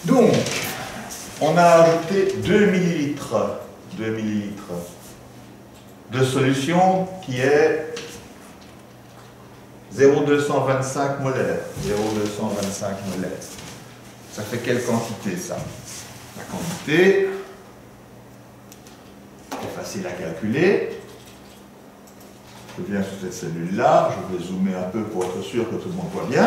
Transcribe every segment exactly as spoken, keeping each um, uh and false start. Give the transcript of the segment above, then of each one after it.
Donc, on a ajouté deux millilitres, deux millilitres de solution qui est zéro virgule deux cent vingt-cinq molaires. zéro virgule deux cent vingt-cinq molaires. Ça fait quelle quantité, ça? La quantité est facile à calculer. Je viens sur cette cellule-là, je vais zoomer un peu pour être sûr que tout le monde voit bien.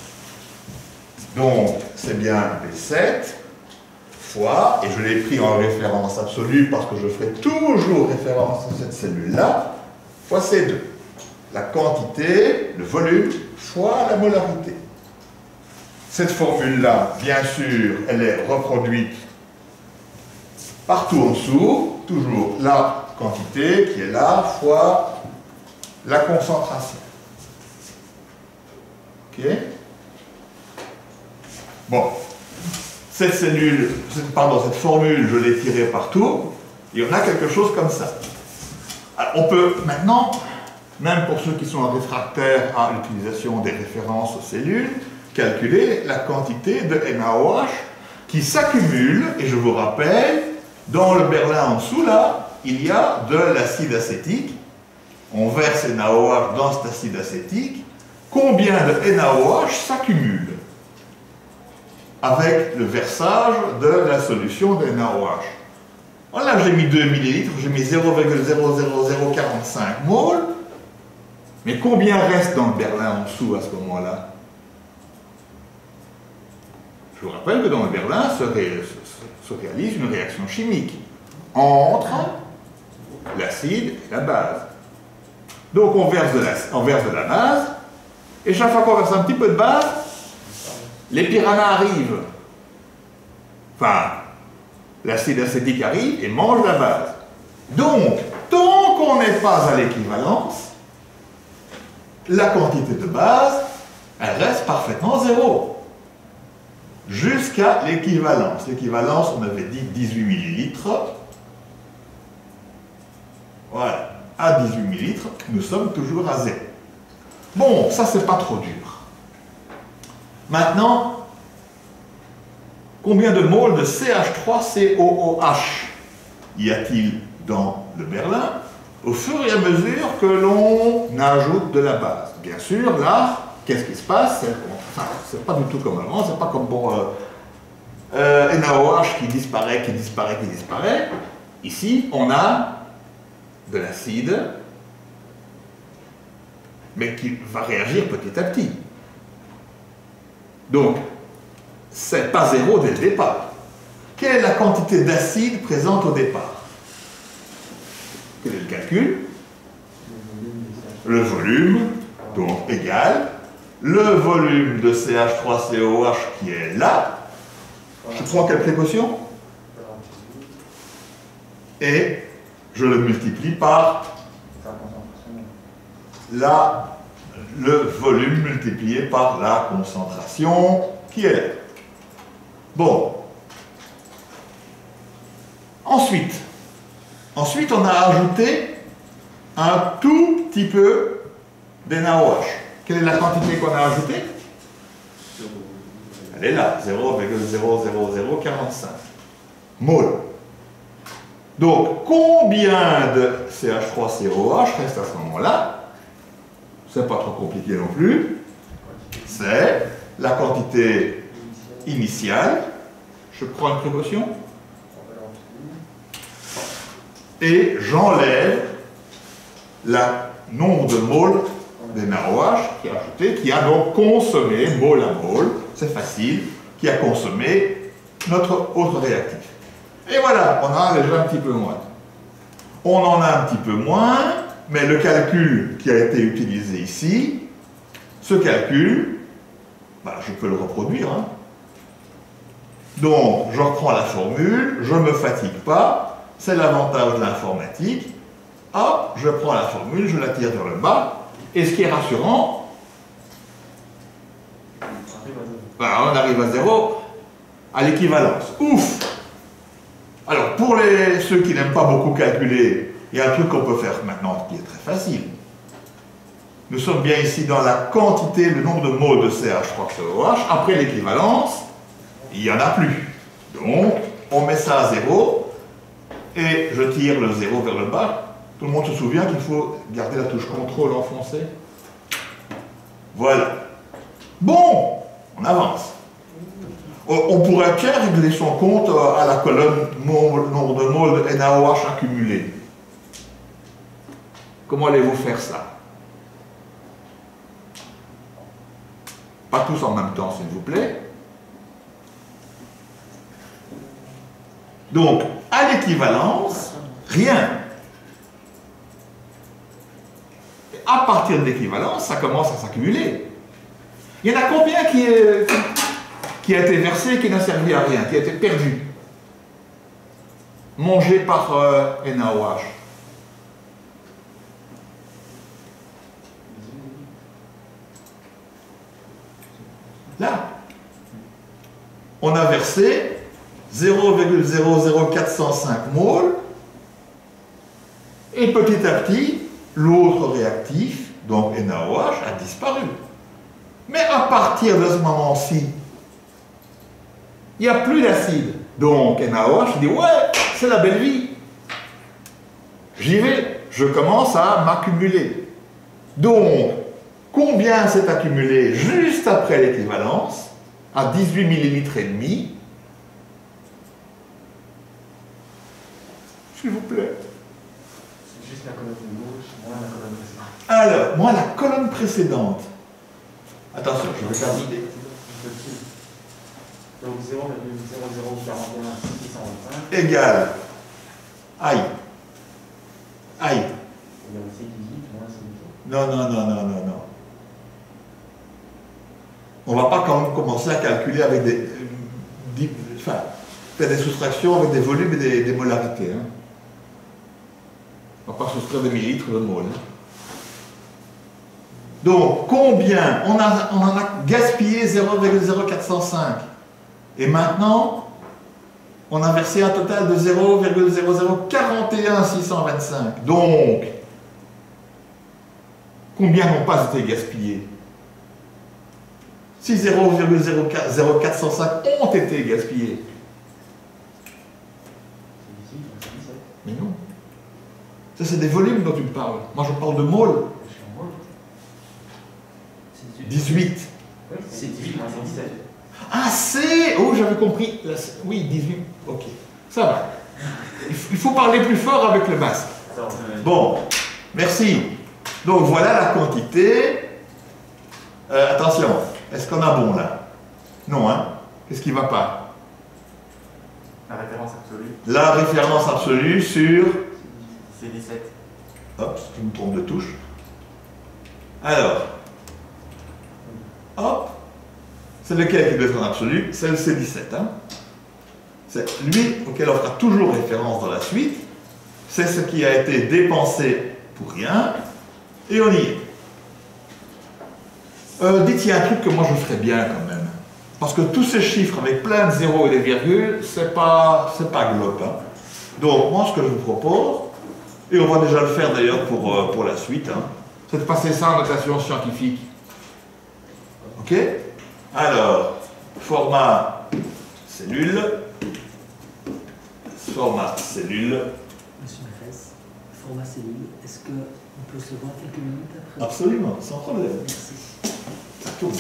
Donc, c'est bien B sept fois, et je l'ai pris en référence absolue parce que je ferai toujours référence à cette cellule-là, fois C deux. La quantité, le volume, fois la molarité. Cette formule-là, bien sûr, elle est reproduite partout en dessous, toujours la quantité qui est là, fois la concentration. Ok? Bon, cette cellule, pardon, cette formule, je l'ai tirée partout, et on a quelque chose comme ça. Alors, on peut maintenant, même pour ceux qui sont réfractaires à l'utilisation des références aux cellules, calculer la quantité de N A O H qui s'accumule, et je vous rappelle, dans le berlin en dessous, là, il y a de l'acide acétique. On verse N A O H dans cet acide acétique. Combien de N A O H s'accumule avec le versage de la solution de N A O H? Voilà, j'ai mis deux millilitres, j'ai mis zéro virgule zéro zéro zéro quarante-cinq moles. Mais combien reste dans le berlin en dessous à ce moment-là? Je vous rappelle que dans le berlin se, ré, se, se réalise une réaction chimique entre l'acide et la base. Donc on verse, de la, on verse de la base, et chaque fois qu'on verse un petit peu de base, les piranhas arrivent. Enfin, l'acide acétique arrive et mange la base. Donc, tant qu'on n'est pas à l'équivalence, la quantité de base, elle reste parfaitement zéro. Jusqu'à l'équivalence. L'équivalence, on avait dit dix-huit millilitres. Voilà. À dix-huit millilitres, nous sommes toujours à zéro. Bon, ça, c'est pas trop dur. Maintenant, combien de moles de C H trois C O O H y a-t-il dans le berlin au fur et à mesure que l'on ajoute de la base? Bien sûr, là, qu'est-ce qui se passe? Enfin, c'est pas du tout comme avant, c'est pas comme bon euh, euh, N A O H qui disparaît, qui disparaît, qui disparaît. Ici, on a de l'acide, mais qui va réagir petit à petit. Donc, c'est pas zéro dès le départ. Quelle est la quantité d'acide présente au départ? Quel est le calcul? Le volume, donc égal, le volume de C H trois C O H qui est là. Je prends quelle précaution? Et je le multiplie par la, le volume multiplié par la concentration qui est là. Bon. Ensuite, ensuite, on a ajouté un tout petit peu d'N A O H. Quelle est la quantité qu'on a ajoutée? Elle est là, zéro virgule zéro zéro zéro quarante-cinq moles. Donc, combien de C H trois C O H reste à ce moment-là? C'est pas trop compliqué non plus. C'est la quantité initiale. Je prends une précaution. Et j'enlève le nombre de moles d'N A O H qui a ajouté, qui a donc consommé, mole à mole, c'est facile, qui a consommé notre autre réactif. Et voilà, on en a déjà un petit peu moins. On en a un petit peu moins, mais le calcul qui a été utilisé ici, ce calcul, bah, je peux le reproduire. Hein. Donc, je reprends la formule, je ne me fatigue pas, c'est l'avantage de l'informatique. Hop, je prends la formule, je la tire vers le bas, et ce qui est rassurant, bah, on arrive à zéro, à l'équivalence. Ouf! Alors, pour les, ceux qui n'aiment pas beaucoup calculer, il y a un truc qu'on peut faire maintenant qui est très facile. Nous sommes bien ici dans la quantité, le nombre de moles de C H trois C O H. Après l'équivalence, il n'y en a plus. Donc, on met ça à zéro, et je tire le zéro vers le bas. Tout le monde se souvient qu'il faut garder la touche contrôle enfoncée. Voilà. Bon, on avance. On pourrait bien régler son compte à la colonne nombre de moles de N A O H accumulé. Comment allez-vous faire ça? Pas tous en même temps, s'il vous plaît. Donc, à l'équivalence, rien. Et à partir de l'équivalence, ça commence à s'accumuler. Il y en a combien qui, est, qui a été versé et qui n'a servi à rien, qui a été perdu, mangé par euh, N A O H? Là, on a versé zéro virgule zéro zéro quatre cent cinq moles et petit à petit, l'autre réactif, donc N A O H, a disparu. Mais à partir de ce moment-ci, il n'y a plus d'acide. Donc N A O H dit, ouais, c'est la belle vie. J'y vais, je commence à m'accumuler. Donc, combien s'est accumulé juste après l'équivalence, à dix-huit millilitres et demi? S'il vous plaît. C'est juste la colonne de gauche, moins la colonne précédente. Alors, moi, la colonne précédente. Attention, je vais faire l'idée. Donc zéro virgule zéro zéro quarante et un six cent vingt-cinq. Égal. Aïe. Aïe. Il y a aussi dix-huit moins dix-huit. Non, non, non, non, non, non. On ne va pas quand même commencer à calculer avec des... des enfin, faire des soustractions avec des volumes et des, des molarités. Hein. On ne va pas soustraire des millilitres de mol. Hein. Donc, combien on, a, on en a gaspillé zéro virgule zéro quatre cent cinq. Et maintenant, on a versé un total de zéro virgule zéro zéro quarante et un six cent vingt-cinq. Donc, combien n'ont pas été gaspillés? Si zéro virgule zéro quatre cent cinq ont été gaspillés. Mais non. Ça, c'est des volumes dont tu me parles. Moi, je parle de moles. dix-huit. Oui, c'est dix-huit moins dix-sept. Ah, c'est... Oh, j'avais compris. Là, oui, dix-huit. Ok. Ça va. Il faut parler plus fort avec le masque. Bon. Merci. Donc, voilà la quantité. Euh, attention. Est-ce qu'on a bon, là? Non, hein? Qu'est-ce qui ne va pas? La référence absolue. La référence absolue sur... C'est dix-sept. Hop, je me trompe de touche. Alors... Hop, c'est lequel qui doit être en absolu? C'est le C dix-sept. Hein? C'est lui auquel on fera toujours référence dans la suite. C'est ce qui a été dépensé pour rien. Et on y est. Euh, dites, il y a un truc que moi je ferais bien quand même. Parce que tous ces chiffres avec plein de zéros et des virgules, c'est pas, c'est pas globe. Hein? Donc, moi, ce que je vous propose, et on va déjà le faire d'ailleurs pour, euh, pour la suite, hein, c'est de passer ça en notation scientifique. Ok? Alors, format cellule, format cellule. Monsieur Mefès, format cellule, est-ce qu'on peut se voir quelques minutes après? Absolument, sans problème. Merci. Ça tourne.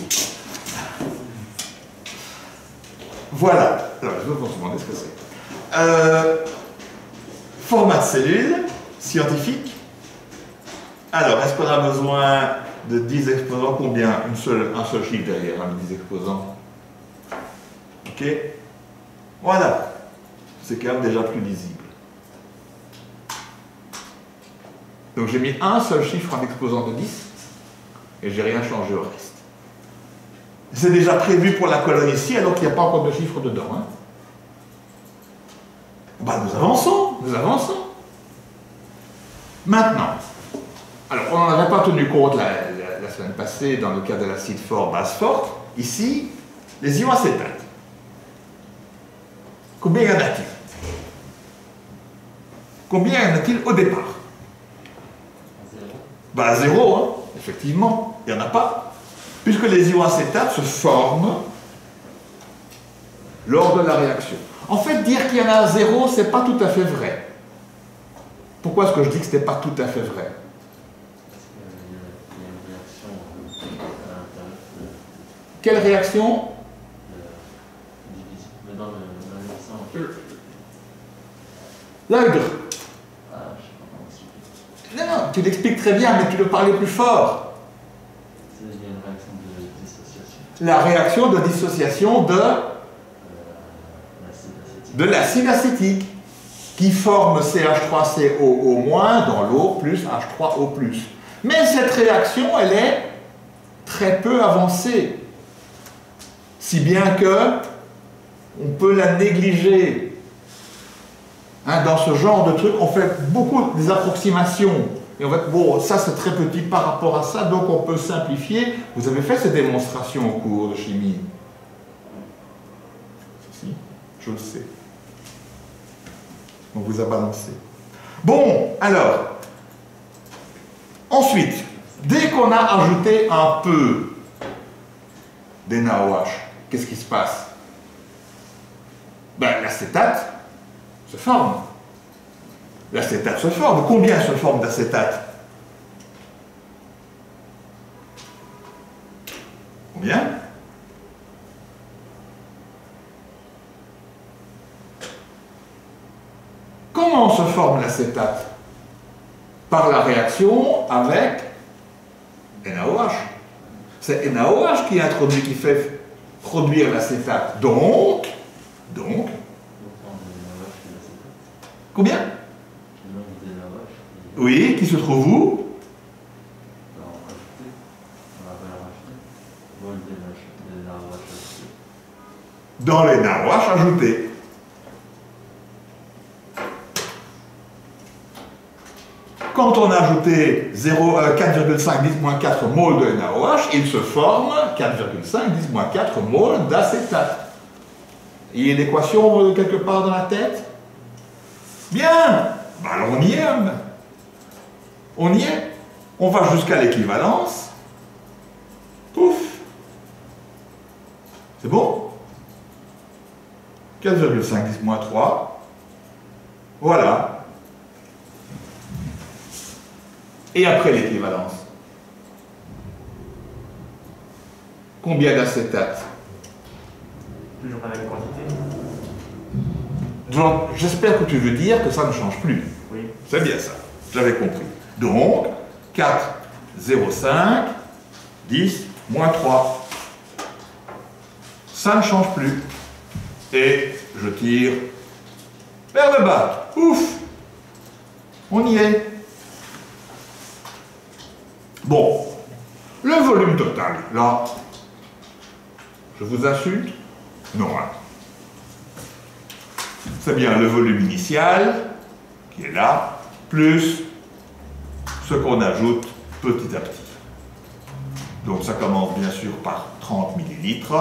Voilà. Alors, je vais vous demander ce que c'est. Euh, format de cellule, scientifique. Alors, est-ce qu'on a besoin de dix exposants? Combien? Une seule, un seul chiffre derrière, hein, dix exposants. Ok? Voilà. C'est quand même déjà plus lisible. Donc j'ai mis un seul chiffre en exposant de dix et j'ai rien changé au reste. C'est déjà prévu pour la colonne ici alors qu'il n'y a pas encore de chiffre dedans. Hein. Ben, nous avançons, nous avançons. Maintenant, alors on n'en avait pas tenu compte la, la, la semaine passée dans le cas de l'acide fort, base forte. Ici, les ions acétates. Combien y en a-t-il? Combien y en a-t-il au départ? Zéro. Ben zéro, hein. Effectivement, il n'y en a pas. Puisque les ions acétates se forment lors de la réaction. En fait, dire qu'il y en a zéro, c'est pas tout à fait vrai. Pourquoi est-ce que je dis que ce n'est pas tout à fait vrai? Parce qu'il y a une réaction à l'intérieur de... Quelle réaction? Mais dans le sens... L'œil. Ah, je sais pas comment expliquer. Non, non, tu l'expliques très bien, mais tu dois parler plus fort. Il y a une réaction de dissociation. La réaction de dissociation de, Euh, l'acide acétique. de l'acide acétique, qui forme C H trois C O O- dans l'eau plus H trois O plus. Mais cette réaction, elle est très peu avancée. Si bien que on peut la négliger. Hein, dans ce genre de truc, on fait beaucoup des approximations. Et en fait, bon, ça c'est très petit par rapport à ça, donc on peut simplifier. Vous avez fait ces démonstrations au cours de chimie? Si, je le sais. On vous a balancé. Bon, alors, ensuite, dès qu'on a ajouté un peu d'N A O H, qu'est-ce qui se passe? Ben, l'acétate se forme. L'acétate se forme. Combien se forme d'acétate? Combien? Comment se forme l'acétate? Par la réaction avec N A O H. C'est N A O H qui introduit, qui fait produire l'acétate. Donc, donc, combien? Oui, qui se trouve où? Dans les N A O H ajoutés. Quand on a ajouté quatre virgule cinq dix moins quatre moles de N A O H, il se forme quatre virgule cinq dix moins quatre moles d'acétate. Il y a une équation quelque part dans la tête? Bien, ben alors on y est. On y est. On va jusqu'à l'équivalence. Pouf. C'est bon? quatre virgule cinq dix moins trois. Voilà. Et après l'équivalence? Combien d'acétate? Toujours la même quantité. Donc, j'espère que tu veux dire que ça ne change plus. Oui. C'est bien ça, j'avais compris. Donc, quatre, zéro, cinq, dix, moins trois. Ça ne change plus. Et je tire vers le bas. Ouf! On y est. Bon, le volume total, là, je vous insulte? Non, hein. C'est bien le volume initial, qui est là, plus ce qu'on ajoute petit à petit. Donc ça commence bien sûr par trente millilitres,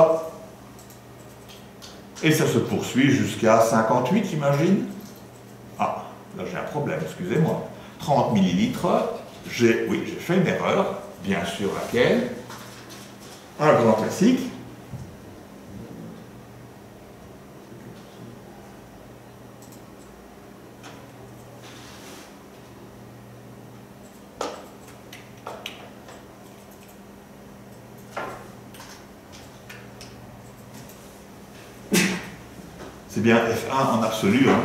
et ça se poursuit jusqu'à cinquante-huit, j'imagine. Ah, là j'ai un problème, excusez-moi. trente millilitres, j'ai, oui, j'ai fait une erreur, bien sûr laquelle? Un grand classique. C'est bien F un en absolu. Hein.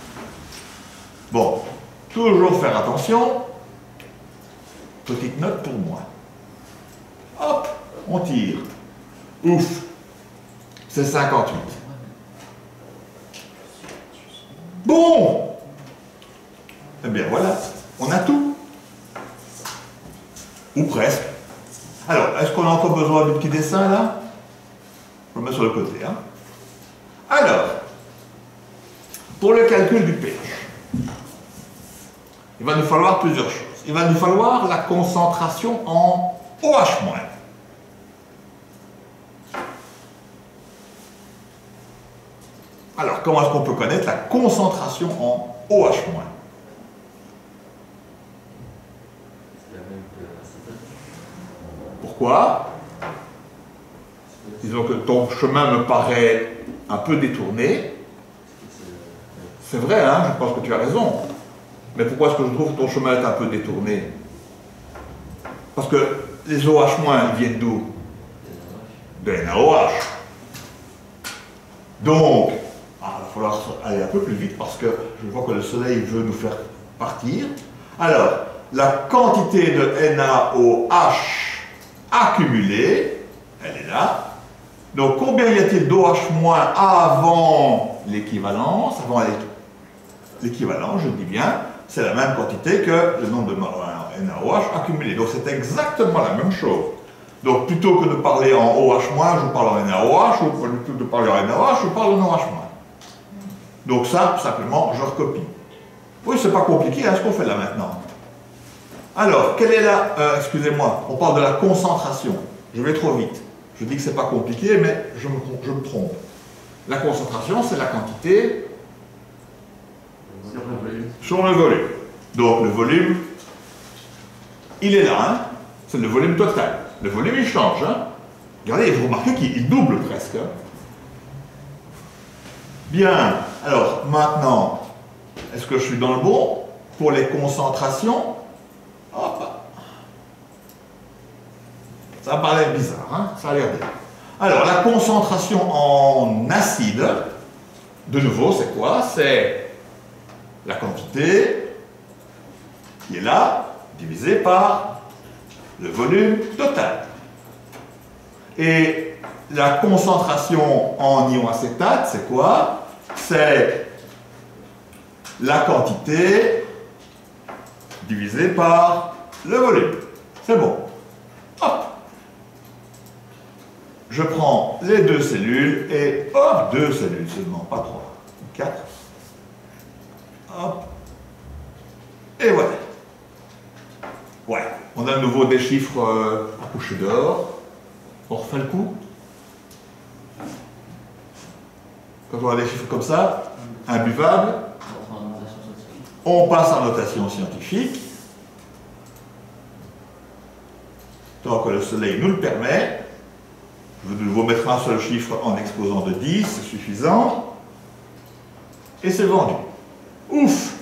Bon, toujours faire attention. Petite note pour moi. Hop, on tire. Ouf, c'est cinquante-huit. Bon, eh bien voilà, on a tout. Ou presque. Alors, est-ce qu'on a encore besoin du petit dessin là? Je le mets sur le côté. Hein. Alors, pour le calcul du pH, il va nous falloir plusieurs choses. Il va nous falloir la concentration en OH-. Alors, comment est-ce qu'on peut connaître la concentration en OH-? Pourquoi? Disons que ton chemin me paraît un peu détourné. C'est vrai, hein, je pense que tu as raison. Mais pourquoi est-ce que je trouve que ton chemin est un peu détourné? Parce que les O H-, ils viennent d'où? De N A O H. Donc, ah, il va falloir aller un peu plus vite parce que je vois que le soleil veut nous faire partir. Alors, la quantité de N A O H accumulée, elle est là. Donc, combien y a-t-il d'O H- avant l'équivalence? Avant l'équivalence, je dis bien, c'est la même quantité que le nombre de N A O H accumulé. Donc, c'est exactement la même chose. Donc, plutôt que de parler en O H-, je parle en N A O H, ou plutôt que de parler en N A O H, je parle en O H-. Donc, ça, simplement, je recopie. Oui, c'est pas compliqué, hein, ce qu'on fait là maintenant. Alors, quelle est la... Euh, excusez-moi, on parle de la concentration. Je vais trop vite. Je dis que c'est pas compliqué, mais je me, je me trompe. La concentration, c'est la quantité Sur le volume. sur le volume. Donc, le volume, il est là, hein. C'est le volume total. Le volume, il change, hein. Regardez, vous remarquez qu'il double presque. Hein. Bien. Alors, maintenant, est-ce que je suis dans le bon? Pour les concentrations, hop. Ça paraît bizarre, hein? Ça a l'air bien. Alors, la concentration en acide, de nouveau, c'est quoi? C'est la quantité qui est là, divisée par le volume total. Et la concentration en ion acétate, c'est quoi? C'est la quantité divisée par le volume. C'est bon. Hop. Je prends les deux cellules et hop, deux cellules seulement, pas trois. Quatre. Hop. Et voilà. Ouais. On a de nouveau des chiffres euh, à coucher dehors. On refait le coup. Quand on a des chiffres comme ça, imbuvables, on passe en notation scientifique. Tant que le soleil nous le permet. Je vais de nouveau mettre un seul chiffre en exposant de dix, c'est suffisant. Et c'est vendu. Ouf!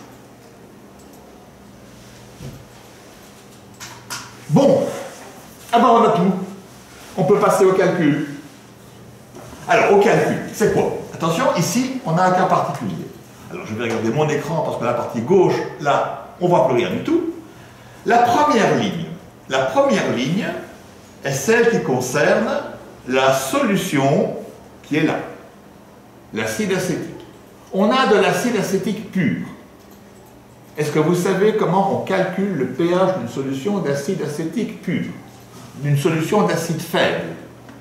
Bon, ah ben on a tout. On peut passer au calcul. Alors, au calcul, c'est quoi? Attention, ici, on a un cas particulier. Alors, je vais regarder mon écran parce que la partie gauche, là, on ne voit plus rien du tout. La première ligne, la première ligne est celle qui concerne la solution qui est là, l'acide acétique. On a de l'acide acétique pur. Est-ce que vous savez comment on calcule le pH d'une solution d'acide acétique pur? D'une solution d'acide faible?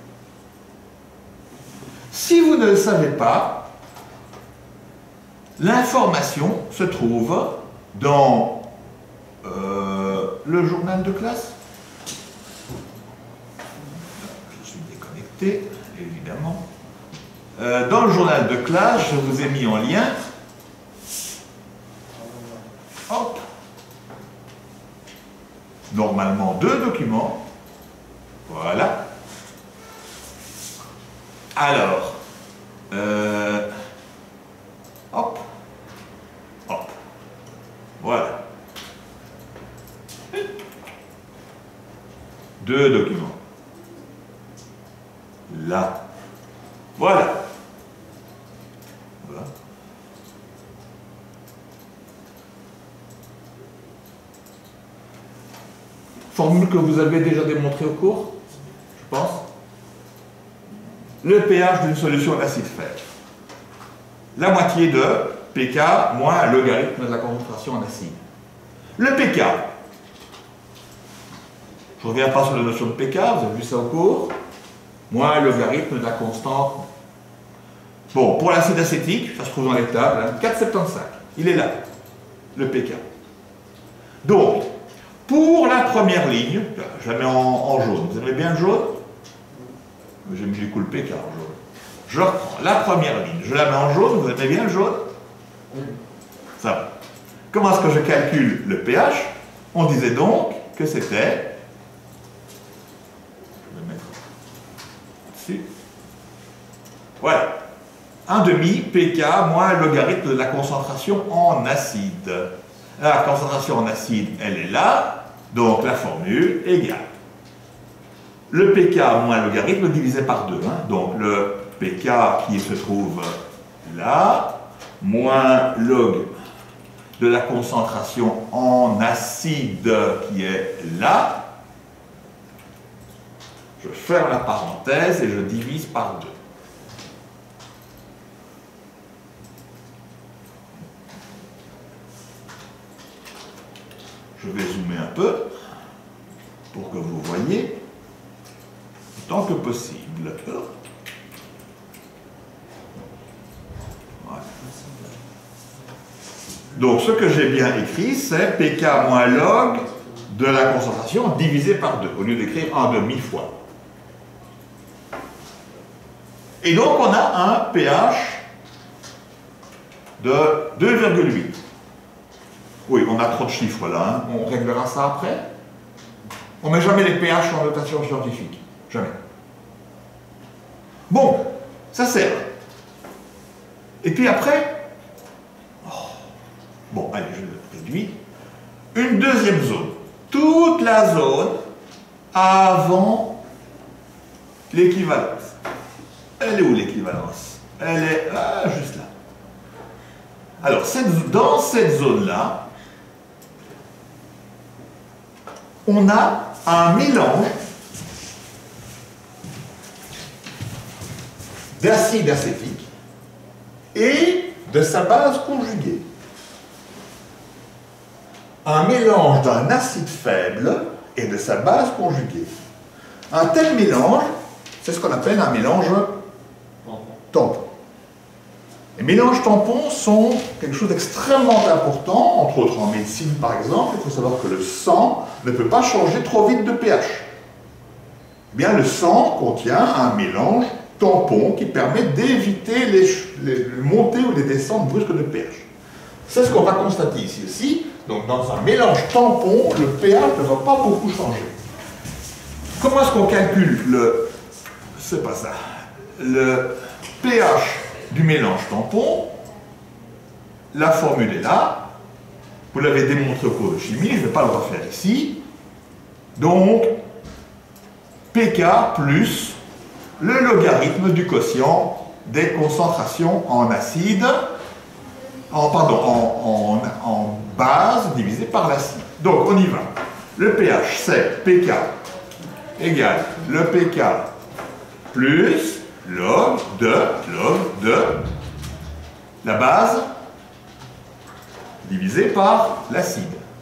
Si vous ne le savez pas, l'information se trouve dans euh, le journal de classe. Je suis déconnecté, évidemment. Euh, dans le journal de classe, je vous ai mis en lien. Hop. Normalement, deux documents. Voilà. Alors, euh, hop, hop, voilà. Deux documents. Là. Voilà. Voilà. Formule que vous avez déjà démontrée au cours, je pense. Le pH d'une solution d'acide faible. La moitié de pK moins le logarithme de la concentration en acide. Le pK. Je ne reviens pas sur la notion de pK, vous avez vu ça au cours. Moins le logarithme de la constante. Bon, pour l'acide acétique, ça se trouve dans les tables, hein, quatre virgule soixante-quinze. Il est là, le pK. Donc, pour la première ligne, je la mets en, en jaune. Vous aimez bien le jaune? J'ai mis du coup le pK en jaune. Je reprends la première ligne, je la mets en jaune. Vous aimez bien le jaune? Oui. Ça va. Comment est-ce que je calcule le pH? On disait donc que c'était... Je vais mettre ici. Voilà. un demi pK moins le logarithme de la concentration en acide. La concentration en acide, elle est là, donc la formule égale le pK moins le logarithme divisé par deux. Hein. Donc le pK qui se trouve là, moins log de la concentration en acide qui est là. Je ferme la parenthèse et je divise par deux. Je vais zoomer un peu pour que vous voyez autant que possible. Voilà. Donc ce que j'ai bien écrit, c'est pK moins log de la concentration divisé par deux, au lieu d'écrire un demi fois. Et donc on a un pH de deux virgule huit. Oui, on a trop de chiffres là, hein. On réglera ça après. On ne met jamais les pH en notation scientifique. Jamais. Bon, ça sert. Et puis après, oh, bon, allez, je réduis. Une deuxième zone. Toute la zone avant l'équivalence. Elle est où l'équivalence? Elle est ah, juste là. Alors, cette, dans cette zone-là, on a un mélange d'acide acétique et de sa base conjuguée. Un mélange d'un acide faible et de sa base conjuguée. Un tel mélange, c'est ce qu'on appelle un mélange tampon. Les mélanges tampons sont quelque chose d'extrêmement important, entre autres en médecine par exemple. Il faut savoir que le sang ne peut pas changer trop vite de pH. Eh bien, le sang contient un mélange tampon qui permet d'éviter les, les montées ou les descentes brusques de pH. C'est ce qu'on va constater ici aussi. Donc, dans un mélange tampon, le pH ne va pas beaucoup changer. Comment est-ce qu'on calcule le... C'est pas ça. Le pH du mélange tampon, la formule est là, vous l'avez démontré au cours de chimie, je ne vais pas le refaire ici. Donc, pK plus le logarithme du quotient des concentrations en acide, en, pardon, en, en, en base divisé par l'acide. Donc, on y va. Le pH, c'est pK égale le pK plus log de, log de la base divisé par l'acide.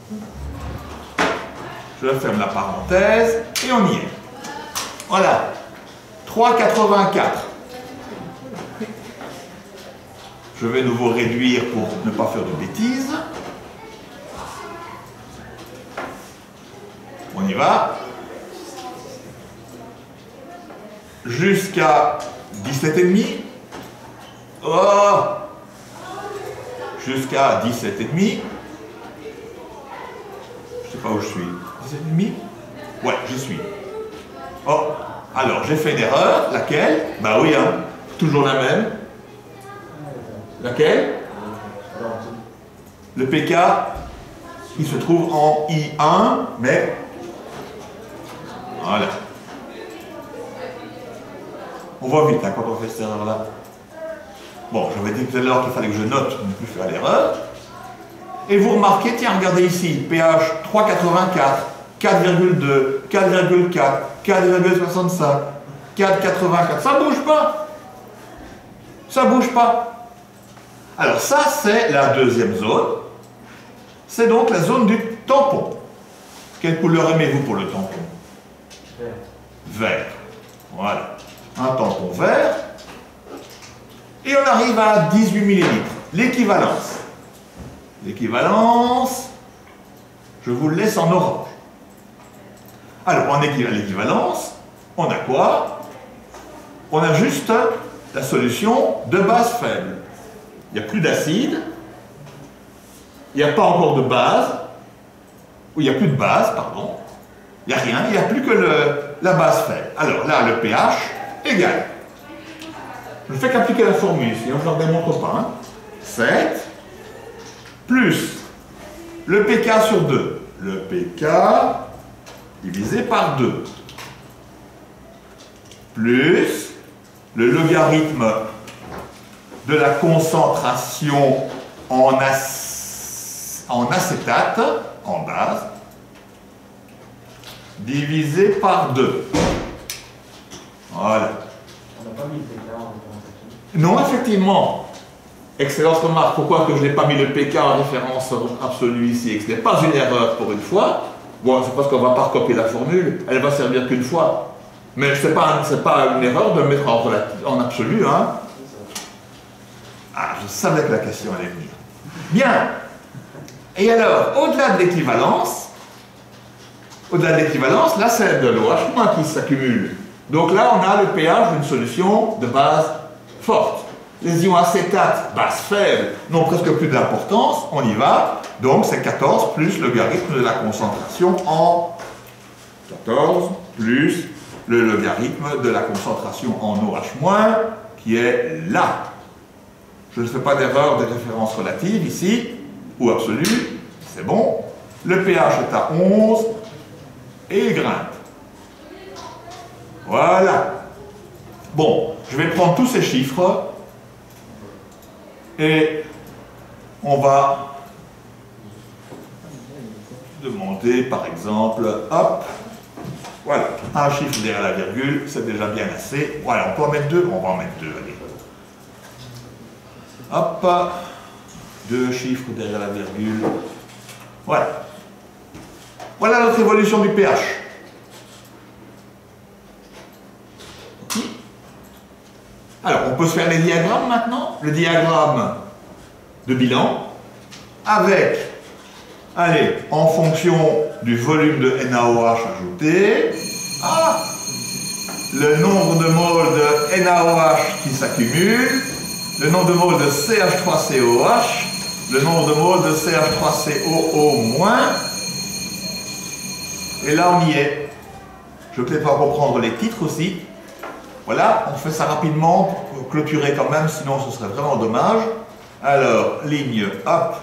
Je ferme la parenthèse et on y est. Voilà. trois virgule quatre-vingt-quatre. Je vais nouveau réduire pour ne pas faire de bêtises. On y va. Jusqu'à dix-sept virgule cinq. Oh, jusqu'à dix-sept virgule cinq. Je ne sais pas où je suis. dix-sept virgule cinq? Ouais, j'y suis. Oh, alors j'ai fait une erreur. Laquelle? Bah oui, hein. Toujours la même. Laquelle? Le pK, il se trouve en I un, mais voilà. On voit vite hein, quand on fait cette erreur-là. Bon, j'avais dit tout à l'heure qu'il fallait que je note pour ne plus faire l'erreur. Et vous remarquez, tiens, regardez ici, pH trois virgule quatre-vingt-quatre, quatre virgule deux, quatre virgule quatre, quatre virgule soixante-cinq, quatre virgule quatre-vingt-quatre. Ça bouge pas. Ça bouge pas. Alors ça, c'est la deuxième zone. C'est donc la zone du tampon. Quelle couleur aimez-vous pour le tampon? Vert. Vert. Voilà. Un tampon vert. Et on arrive à dix-huit millilitres. L'équivalence. L'équivalence, je vous le laisse en orange. Alors, en l'équivalence, on a quoi? On a juste la solution de base faible. Il n'y a plus d'acide, il n'y a pas encore de base, ou il n'y a plus de base, pardon, il n'y a rien, il n'y a plus que le, la base faible. Alors là, le pH égale je ne fais qu'appliquer la formule ici, hein, je ne leur démontre pas. Hein. sept plus le P K sur deux. Le P K divisé par deux. Plus le logarithme de la concentration en, ac en acétate, en base, divisé par deux. Voilà. On n'a pas mis le P K en référence absolue. Non, effectivement. Excellente remarque. Pourquoi que je n'ai pas mis le P K en référence absolue ici et que ce n'est pas une erreur pour une fois? Bon, c'est parce qu'on ne va pas recopier la formule. Elle va servir qu'une fois. Mais ce n'est pas, pas une erreur de le mettre en, en absolu. Hein. Ah, je savais que la question allait venir. Bien. Et alors, au-delà de l'équivalence, au-delà de l'équivalence, là, c'est de l'O H- qui s'accumule. Donc là, on a le pH d'une solution de base forte. Les ions acétates, base faible, n'ont presque plus d'importance. On y va. Donc, c'est quatorze plus le logarithme de la concentration en quatorze plus le logarithme de la concentration en O H-, qui est là. Je ne fais pas d'erreur des références relatives ici, ou absolues. C'est bon. Le pH est à onze et il grimpe. Voilà. Bon, je vais prendre tous ces chiffres et on va demander, par exemple, hop, voilà, un chiffre derrière la virgule, c'est déjà bien assez. Voilà, on peut en mettre deux, on va en mettre deux, allez. Hop, deux chiffres derrière la virgule. Voilà. Voilà notre évolution du pH. Alors, on peut se faire les diagrammes maintenant. Le diagramme de bilan avec, allez, en fonction du volume de N A O H ajouté, ah, le nombre de moles de N A O H qui s'accumule, le nombre de moles de C H trois C O H, le nombre de moles de C H trois C O O-, et là on y est. Je vais peut-être pas reprendre les titres aussi. Voilà, on fait ça rapidement pour clôturer quand même, sinon ce serait vraiment dommage. Alors, ligne, hop.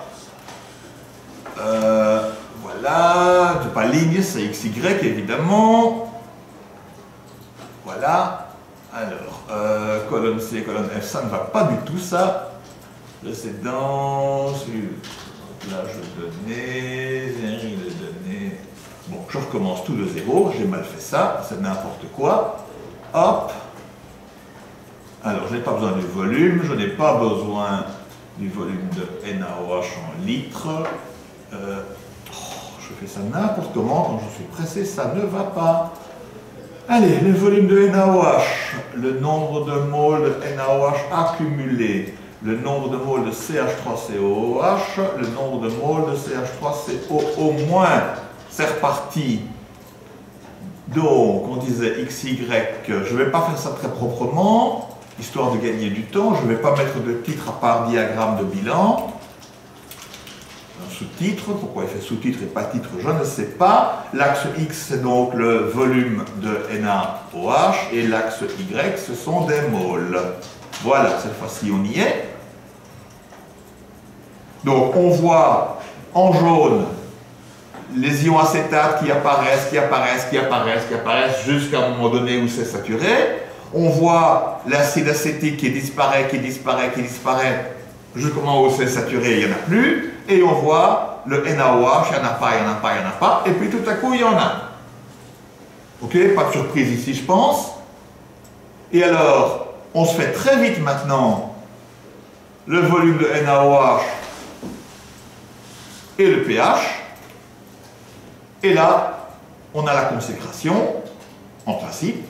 Euh, voilà, c'est pas ligne, c'est X Y évidemment. Voilà. Alors, euh, colonne C, colonne F, ça ne va pas du tout ça. Précédent, là je donnais, série de données. Bon, je recommence tout de zéro, j'ai mal fait ça, c'est n'importe quoi. Hop. Alors, je n'ai pas besoin du volume, je n'ai pas besoin du volume de N A O H en litres. Euh, oh, je fais ça n'importe comment, quand je suis pressé, ça ne va pas. Allez, le volume de N A O H, le nombre de moles de N A O H accumulé, le nombre de moles de C H trois C O H, le nombre de moles de C H trois C O O-, c'est reparti. Donc, on disait X Y, je ne vais pas faire ça très proprement, histoire de gagner du temps, je ne vais pas mettre de titre à part diagramme de bilan. Un sous-titre, pourquoi il fait sous-titre et pas titre, je ne sais pas. L'axe X, c'est donc le volume de N A O H, et l'axe Y, ce sont des moles. Voilà, cette fois-ci, on y est. Donc, on voit en jaune les ions acétates qui apparaissent, qui apparaissent, qui apparaissent, qui apparaissent, jusqu'à un moment donné où c'est saturé. On voit l'acide acétique qui disparaît, qui disparaît, qui disparaît, jusqu'au moment où c'est saturé, il n'y en a plus. Et on voit le N A O H, il n'y en a pas, il n'y en a pas, il n'y en a pas. Et puis tout à coup, il y en a. Ok, pas de surprise ici, je pense. Et alors, on se fait très vite maintenant le volume de N A O H et le pH. Et là, on a la consécration, en principe.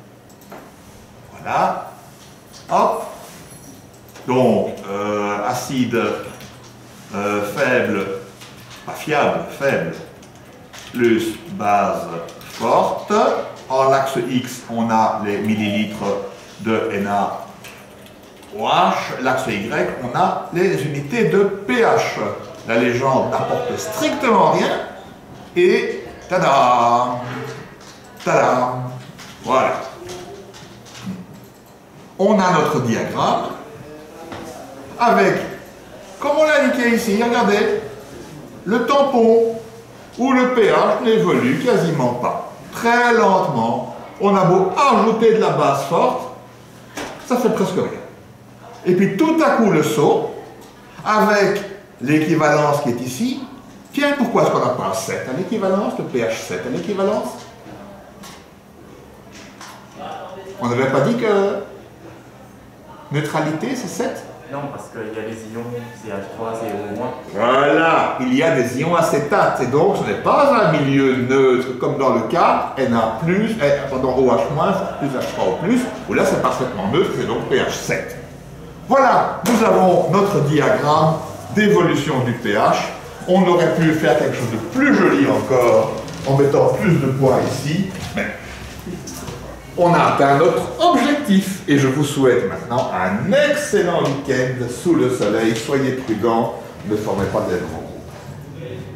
Voilà. Hop. Donc, euh, acide euh, faible, pas fiable, faible, plus base forte. En l'axe X, on a les millilitres de N A O H. L'axe Y, on a les unités de pH. La légende n'apporte strictement rien. Et tada, tada, voilà. on a notre diagramme avec, comme on l'a indiqué ici, regardez, le tampon où le pH n'évolue quasiment pas. Très lentement, on a beau ajouter de la base forte, ça fait presque rien. Et puis tout à coup le saut, avec l'équivalence qui est ici, tiens, pourquoi est-ce qu'on n'a pas sept à l'équivalence, le pH sept à l'équivalence? On n'avait pas dit que neutralité c'est sept? Non, parce qu'il y a les ions C H trois, C O moins. Voilà, il y a des ions acétates, et donc ce n'est pas un milieu neutre comme dans le cas Na plus, eh, pardon, OH moins, plus H trois O plus, où là c'est parfaitement neutre, c'est donc pH sept. Voilà, nous avons notre diagramme d'évolution du pH. On aurait pu faire quelque chose de plus joli encore en mettant plus de points ici, mais on a atteint notre objectif et je vous souhaite maintenant un excellent week-end sous le soleil. Soyez prudents, ne formez pas des grands groupes.